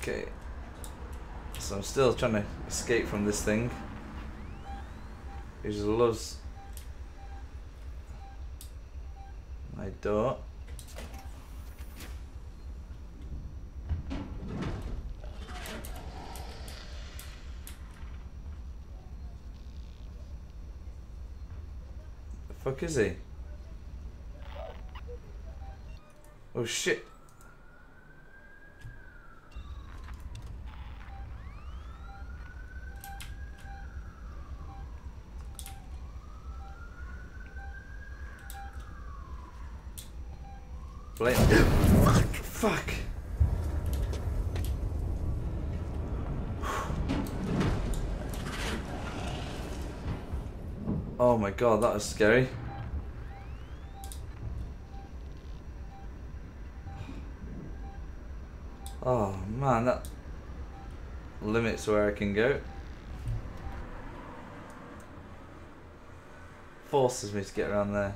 Okay. So I'm still trying to escape from this thing. He just loves my door. The fuck is he? Oh shit. Blatant. Fuck. Oh my god, that was scary. Oh man, that limits where I can go. Forces me to get around there.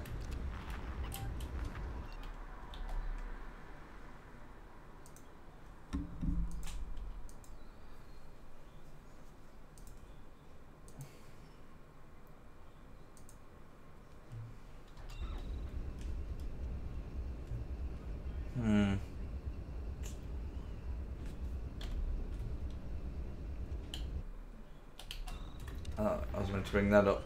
Oh, I was meant to bring that up.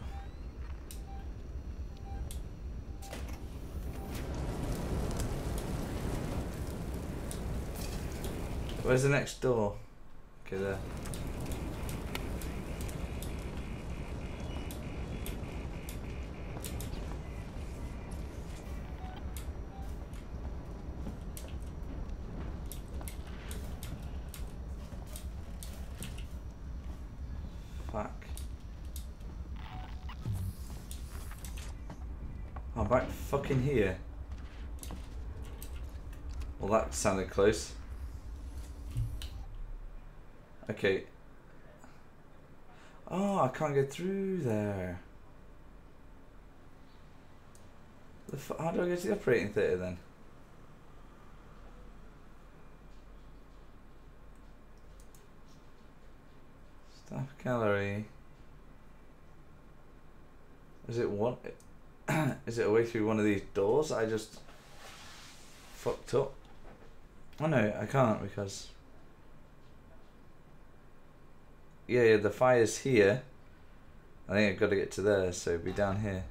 Where's the next door? Okay, there. Fuck. I'm back fucking here. Well, that sounded close. Okay. Oh, I can't get through there. How do I get to the operating theatre then? Staff gallery. Is it one? Is it a way through one of these doors? I just fucked up. Oh no, I can't because. Yeah, the fire's here. I think I've got to get to there, so it'll be down here.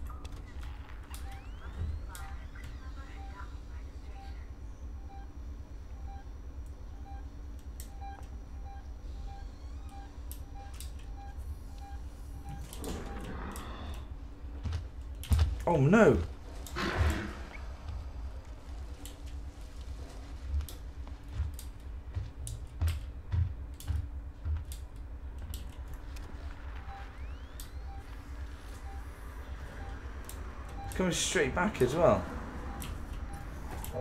Oh no! It's coming straight back as well. I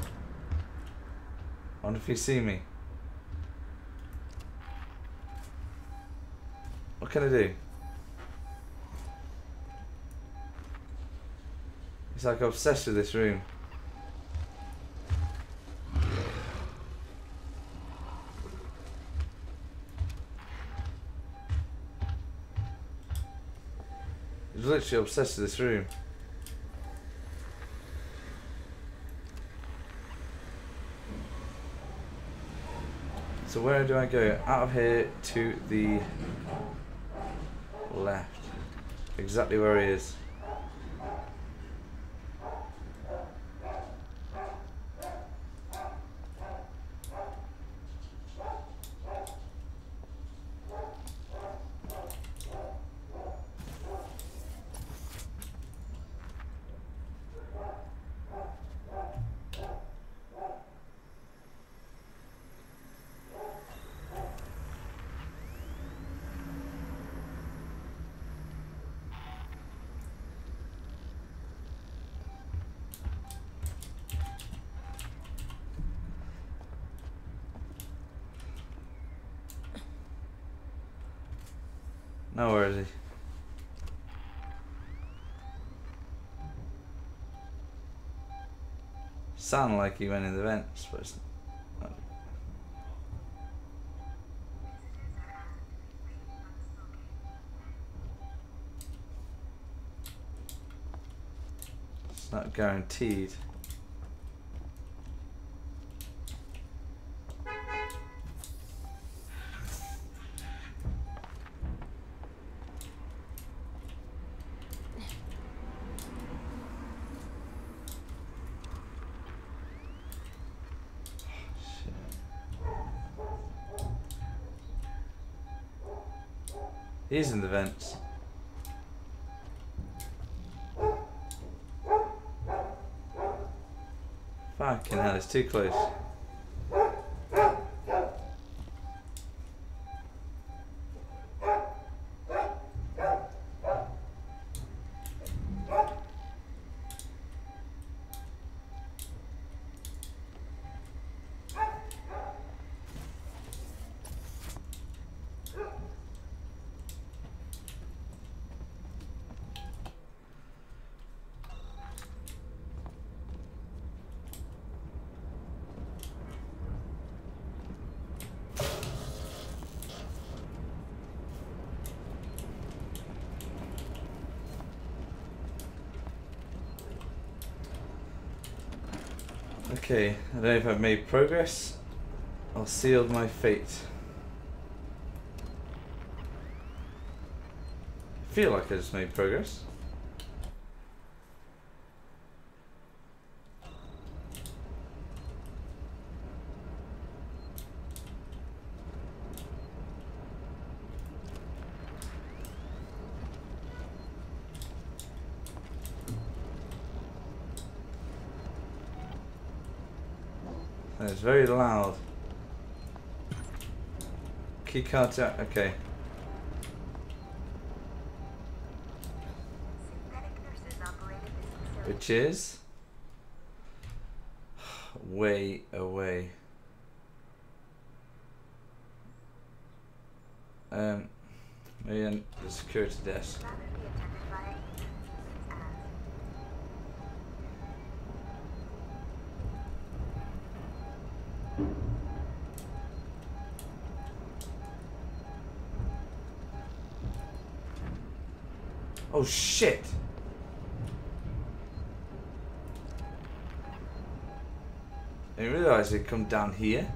wonder if you see me. What can I do? It's like I'm obsessed with this room. He's literally obsessed with this room. So where do I go? Out of here to the left. Exactly where he is. No, where is he? Sound like he went in the vents, but it's not. not guaranteed. He's in the vents. Fucking hell, it's too close. Okay, I don't know if I've made progress or sealed my fate. I feel like I just made progress. It's very loud. Key cards out. Okay. Which is way away. Maybe on the security desk. Oh shit! I didn't realise it'd come down here.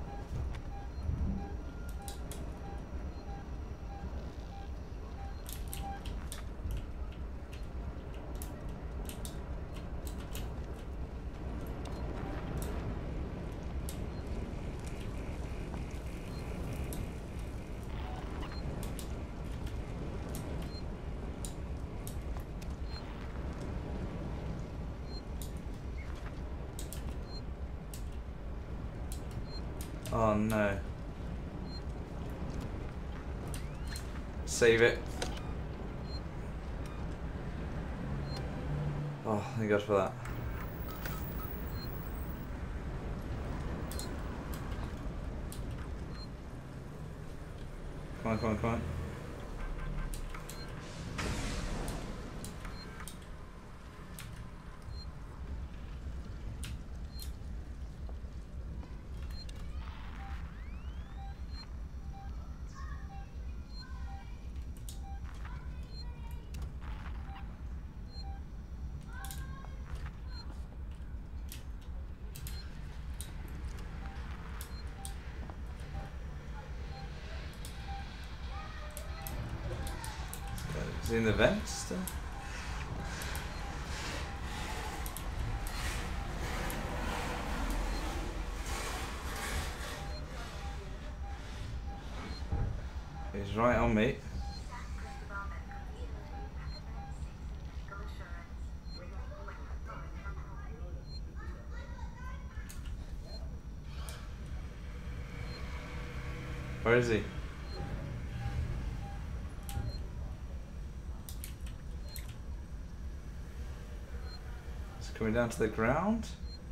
Oh no. Save it. Oh, thank God for that. Come on, come on, come on. Is he in the vents still? He's right on me. Where is he? Coming down to the ground.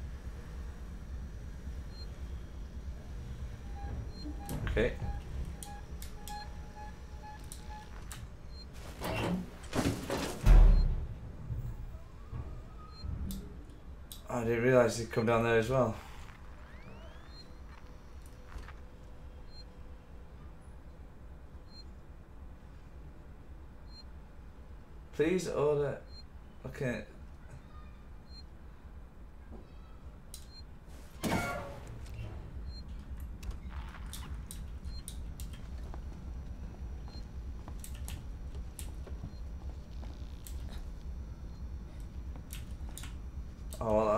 Okay. Oh, I didn't realise he'd come down there as well. Please order. Okay.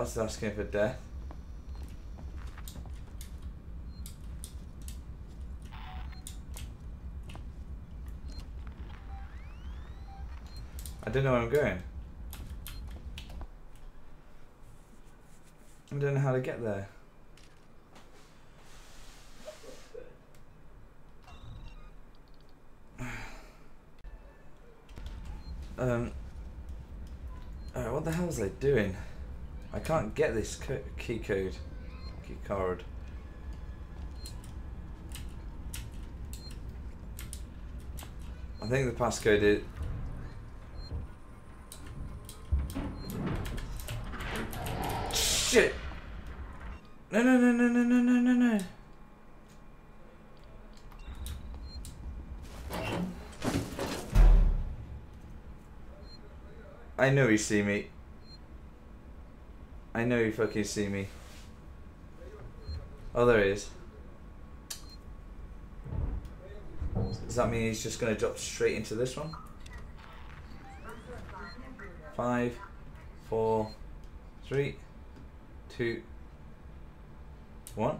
That's asking for death. I don't know where I'm going. I don't know how to get there. Alright, what the hell was I doing? I can't get this key card. I think the passcode is... Shit! No, no, no, no, no, no, no, no, no. I know he see me. I know he fucking see me. Oh, there he is. Does that mean he's just going to drop straight into this one? 5, 4, 3, 2, 1.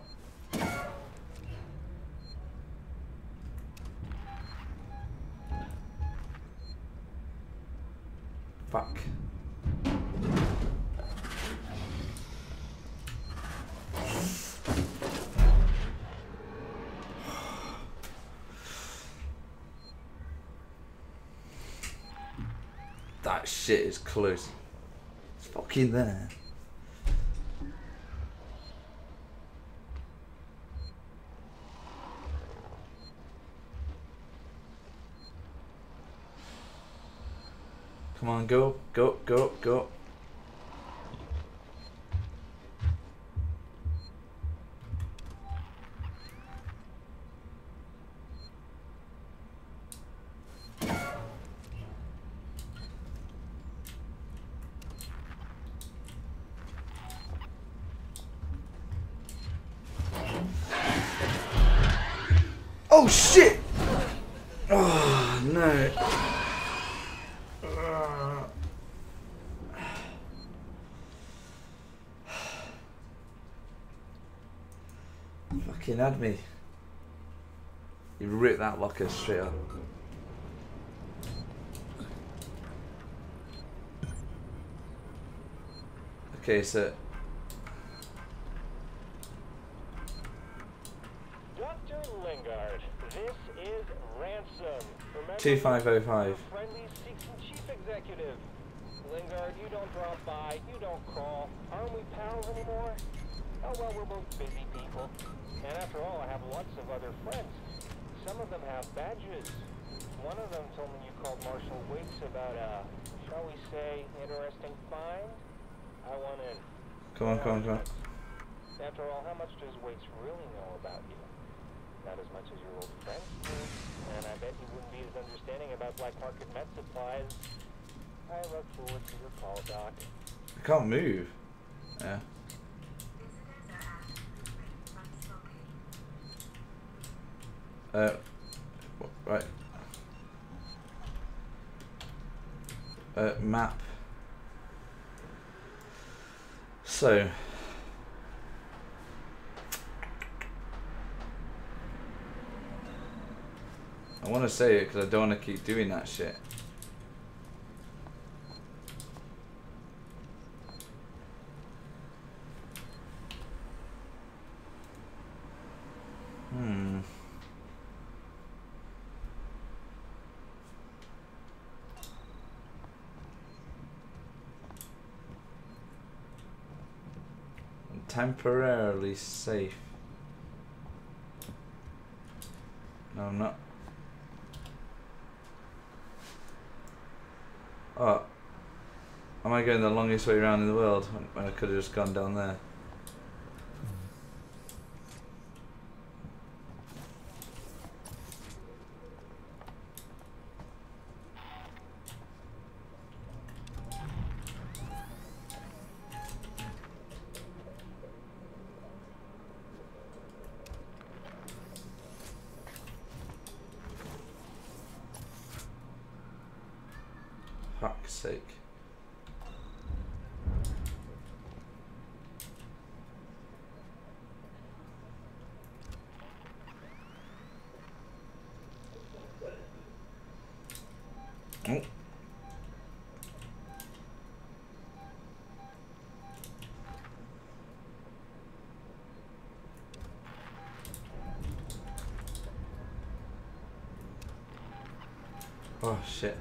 Fuck. That shit is close. It's fucking there. Come on, go, go, go, go. Oh shit! Oh no. Fucking had me. You ripped that locker straight up. Okay, so Dr. Lingard, this is Ransom. Remember 2505. friendly Seeks and Chief Executive. Lingard, you don't drop by, you don't call. Aren't we pals anymore? Oh well, we're both busy people. And after all, I have lots of other friends. Some of them have badges. One of them told me you called Marshal Waits about a, shall we say, interesting find. I want in. Come on, come on, come on. After all, how much does Waits really know about you? Not as much as your old friends do. And I bet you wouldn't be as understanding about black market med supplies. I look forward to your call, Doc. I can't move. Yeah. Right. Map. So. I want to say it because I don't want to keep doing that shit. Temporarily safe. No, I'm not. Oh, am I going the longest way around in the world when I could have just gone down there? Fuck's sake. Oh. Oh shit.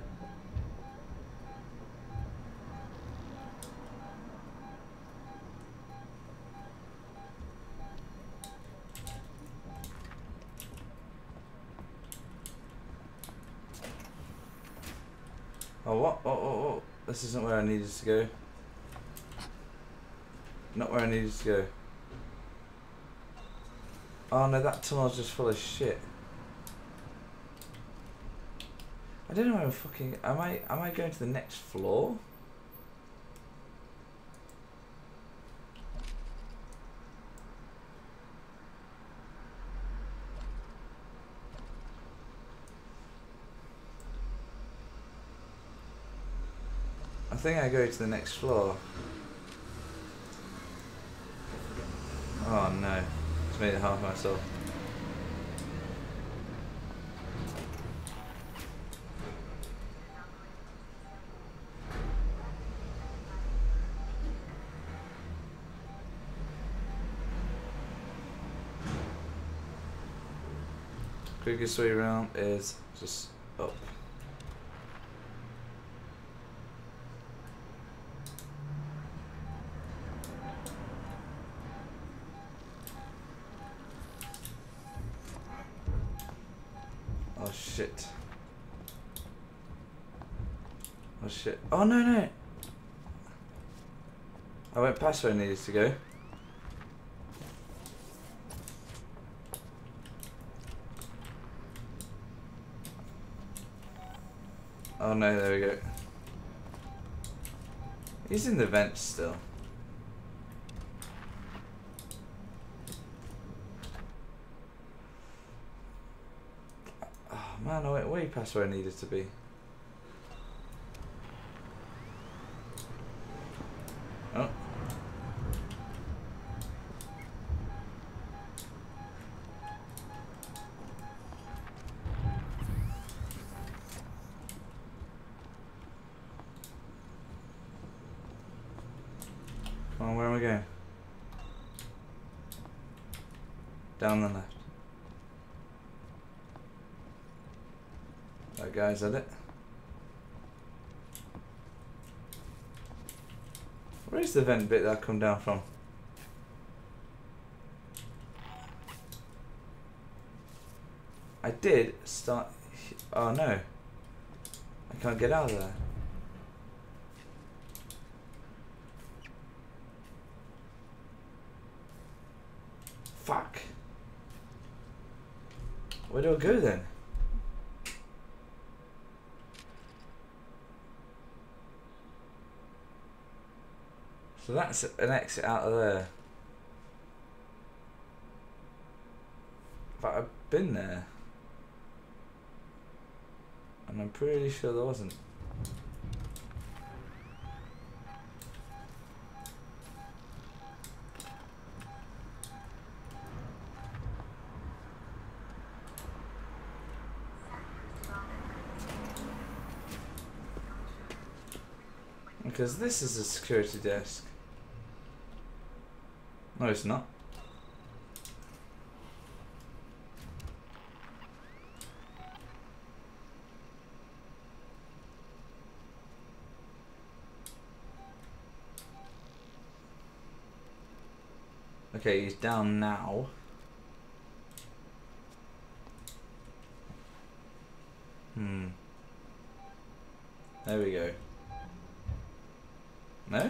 Oh what? Oh. This isn't where I needed to go. Not where I needed to go. Oh no, that tunnel's just full of shit. I don't know where I'm fucking... Am I going to the next floor? I think I go to the next floor. Oh no. Just made it hard for myself. Quickest way around is just up. Oh shit. Oh shit. Oh no. I went past where I needed to go. Oh no, there we go. He's in the vents still. Oh man, I went way past where I needed to be. Oh. Come on, where am I going? Down the left. That guy's at it. Where's the vent bit that I come down from? I did start... Oh no. I can't get out of there. Fuck. Where do I go then? So that's an exit out of there. But I've been there. And I'm pretty sure there wasn't. Because this is a security desk. No, it's not. Okay, he's down now. There we go. No?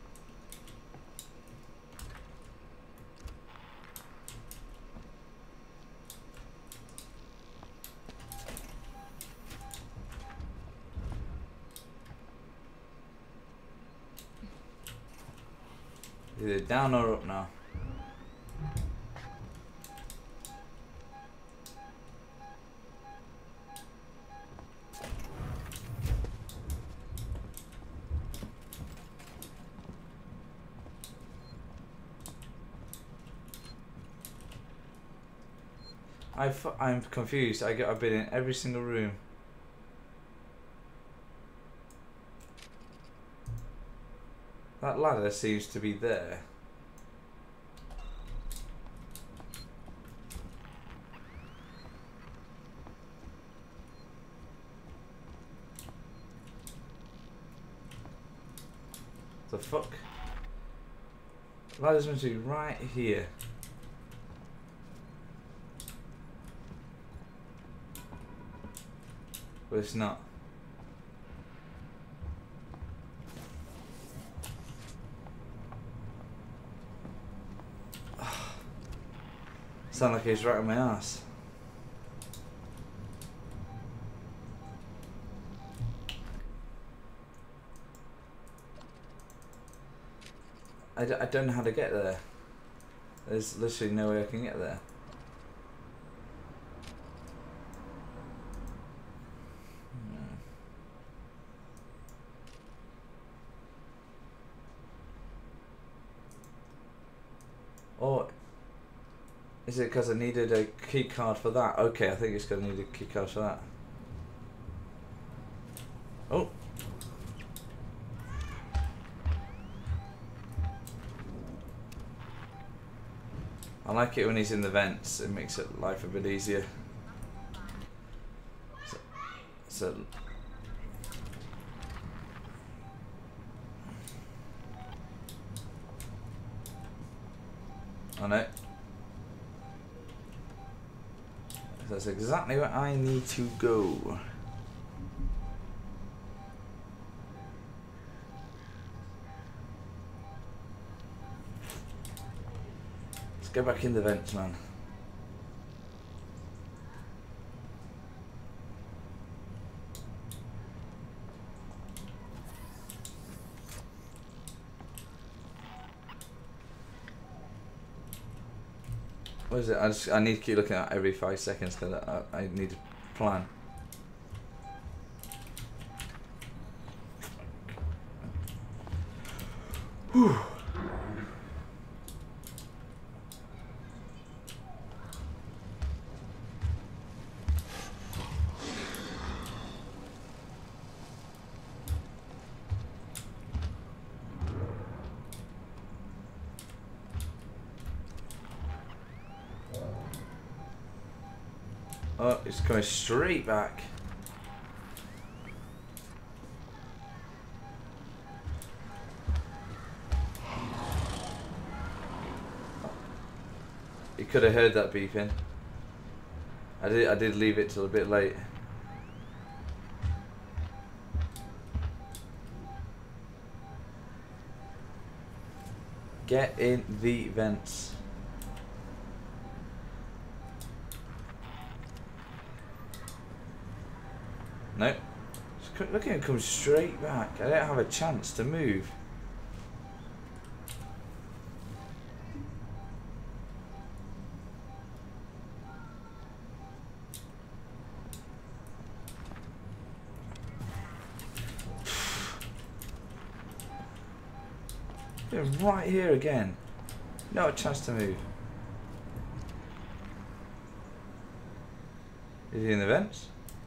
Either down or up now. I'm confused. I've been in every single room. That ladder seems to be there. The fuck? The ladder's meant to be right here. But it's not. Sound like he's right on my ass. I don't know how to get there. There's literally no way I can get there. Or is it because I needed a key card for that? Okay, I think it's going to need a key card for that. Oh. I like it when he's in the vents. It makes it life a bit easier. So I know. That's exactly where I need to go. Let's go back in the vents, man. What is it? I need to keep looking at it every 5 seconds because I need to plan. Whew. Oh, it's coming straight back. You could have heard that beeping. I did leave it till a bit late. Get in the vents. Nope. Look at him come straight back. I don't have a chance to move. They're right here again. Not a chance to move. Is he in the vents?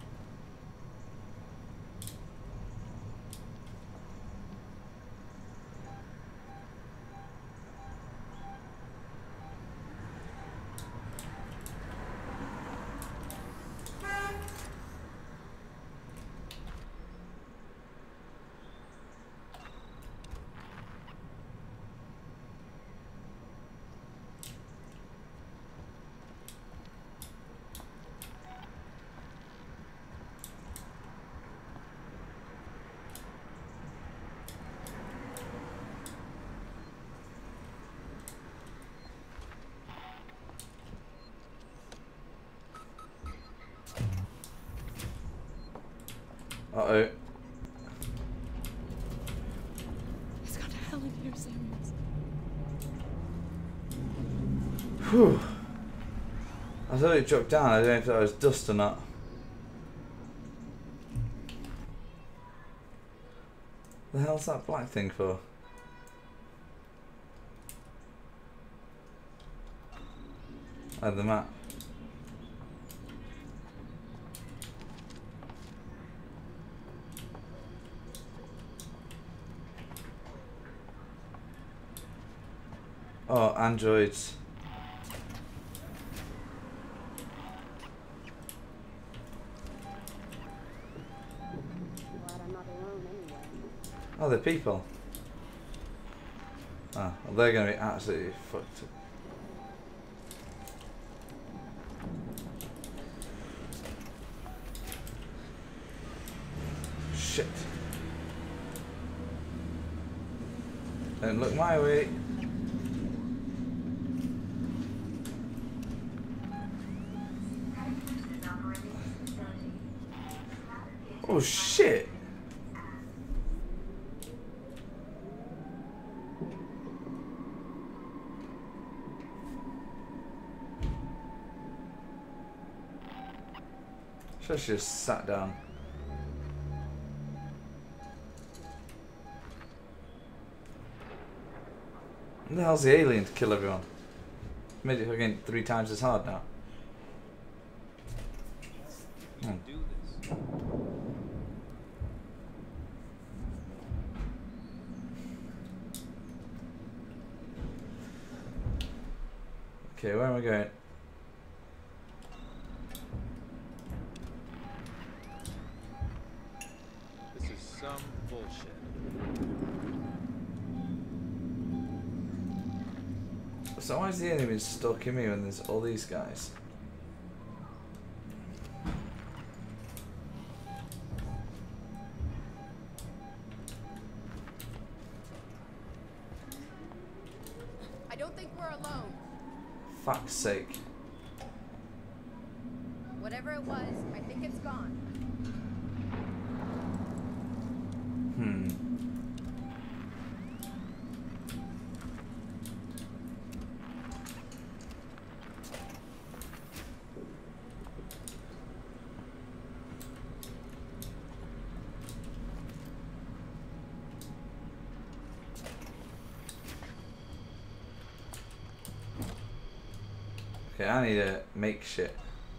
Uh-oh. It's gone to hell in here, Samuels. Whew. I thought it dropped down. I don't know if that was dust or not. The hell's that black thing for? Oh, the map. Oh, androids. Glad I'm not alone anyway. Oh, they're people. Oh, well, they're going to be absolutely fucked up. Shit. Don't look my way. Oh shit. Should have just sat down. What the hell's the alien to kill everyone? Made it fucking 3 times as hard now. Okay, where am I going? This is some bullshit. So why is the enemy stalking me when there's all these guys? I don't think we're alone. Fuck's sake. Whatever it was, I think it's gone. Okay, I need to make shit.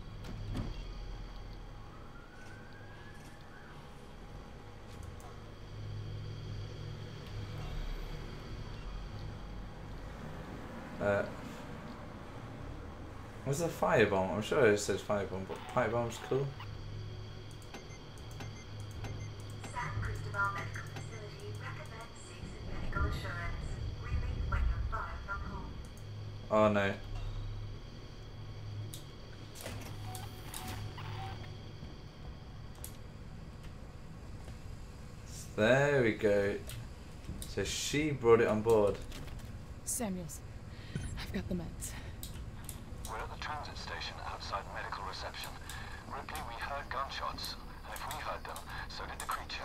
What's a firebomb? I'm sure it says firebomb, but firebomb's cool. Cristobal Medical Facility recommends season medical assurance. Relief when you're far from home. Oh no. There we go. So she brought it on board. Samuels, I've got the meds. We're at the transit station outside medical reception. Ripley, we heard gunshots, and if we heard them, so did the creature.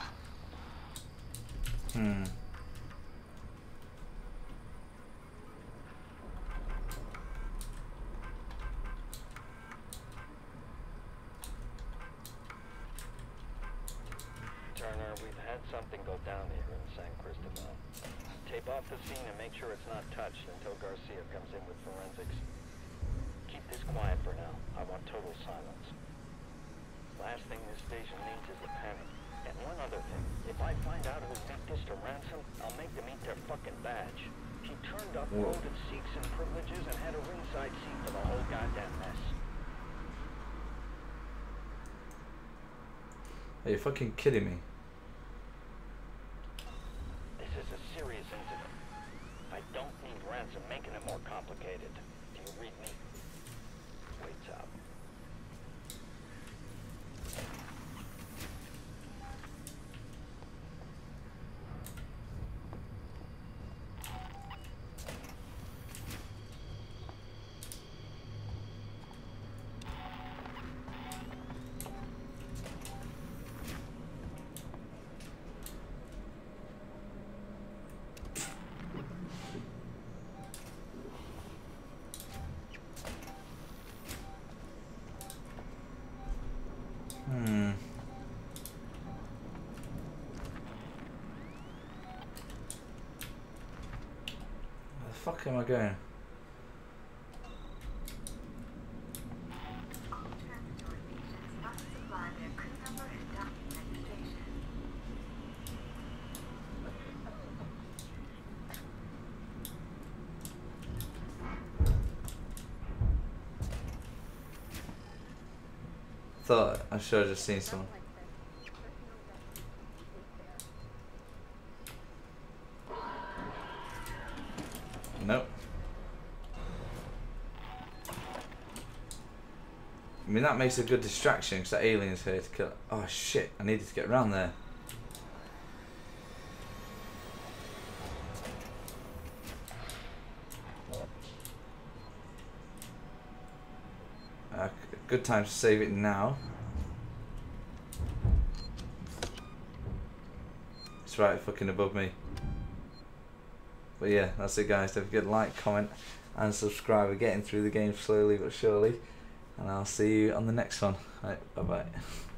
Turner, we've had something go down here in San Cristobal. Tape off the scene and make sure it's not touched until Garcia comes in with forensics. Keep this quiet for now. I want total silence. Last thing this station needs is a panic. And one other thing. If I find out who beat this to ransom, I'll make them eat their fucking badge. He turned up, loaded seats and privileges, and had a ringside seat for the whole goddamn mess. Are you fucking kidding me? This is a serious incident. I don't need ransom making it more complicated. Do you read me? Waits up. Where the fuck am I going? All transitory patients must supply their crew number and docking registration. Thought I should have just seen someone. Nope. I mean, that makes a good distraction because the alien's here to kill. Oh shit, I needed to get around there. Good time to save it now. It's right fucking above me. But yeah, that's it guys. Don't forget to like, comment and subscribe. We're getting through the game slowly but surely. And I'll see you on the next one. Right, bye bye.